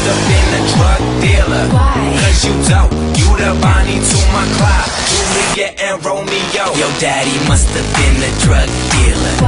must have been a drug dealer. Why? Cause you dope, you the Bonnie to my Clyde, Juliet and Romeo. Your daddy must have been a drug dealer.